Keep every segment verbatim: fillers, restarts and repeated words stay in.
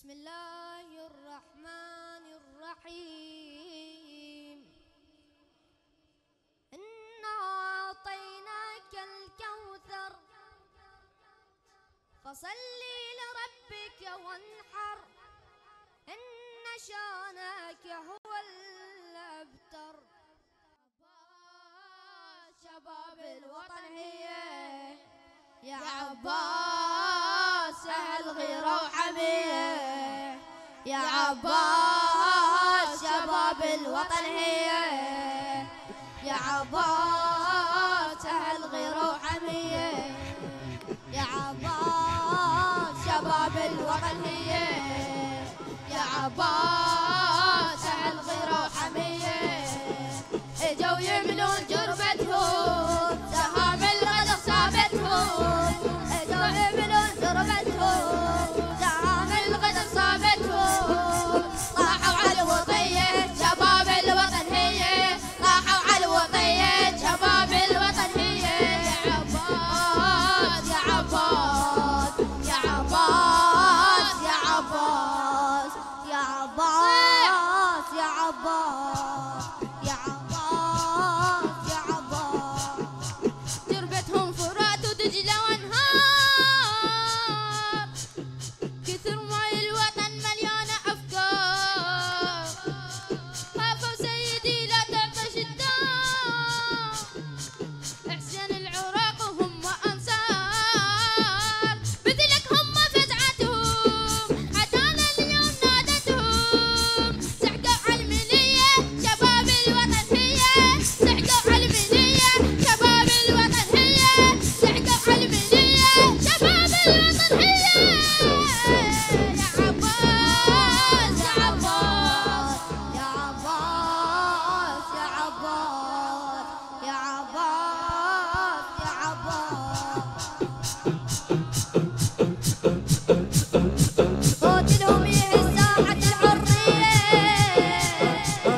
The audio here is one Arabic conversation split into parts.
بسم الله الرحمن الرحيم. إنا أعطيناك الكوثر فصلي لربك وانحر إن شانك هو الأبتر. شباب الوطن هي يا عباس أهل غيرة وحمية، يا عباس شباب الوطن هي يا عباس أهل غيرة وحمية، يا عباس شباب الوطن هي يا عباس أهل غيرة وحمية. اجوا يملون جربتهم سهام الغدر صابتهم، اجوا يملون جربتهم سهام الغدر صابتهم. طاحوا على الوطية شباب الوطن هي، طاحوا على الوطية شباب الوطن هي. يا عباس يا عباس يا عباس يا عباس يا عباس يا عباس يا عباس يا عباس. تربتهم فرات ودجلة وانهار، كثر ماي الوطن مليانة أفكار. خافوا سيدي لا تعطش الدار، حسين العراق وهم أنصار. مثلك هم فزعتهم عدالة اليوم نادتهم. سحقوا على المنية شباب الوطن هي، سحقوا على المنية شباب الوطن هي، سحقوا على المنية شباب الوطن هي. يا عباس يا عباس يا عباس يا عباس يا عباس يا عباس. قوتلهم يهز ساحة الحرية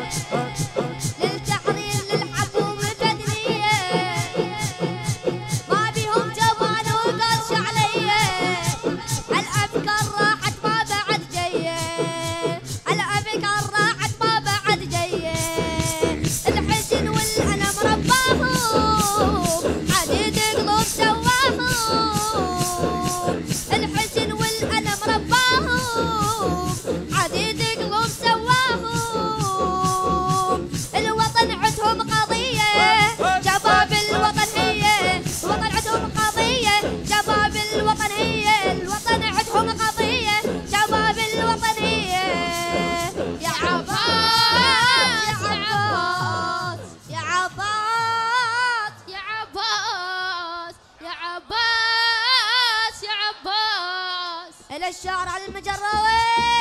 للتحرير للحكومة الفدرية. ما بيهم جبان وقرش عليا، الأفكار راحت ما بعد جاية، الأفكار راحت ما بعد جاية. الحزن والألم رباهم حديد قلوب سواهم، الحزن والألم رباهم حديد قلوب سواهم. الوطن عندهم قضية شباب الوطن هي، الوطن عندهم قضية شباب الوطن هي، الوطن عندهم قضية شباب الوطن هي. يا عباس يا عباس يا عباس يا عباس يا عباس يا عباس. إلى الشارع المجروي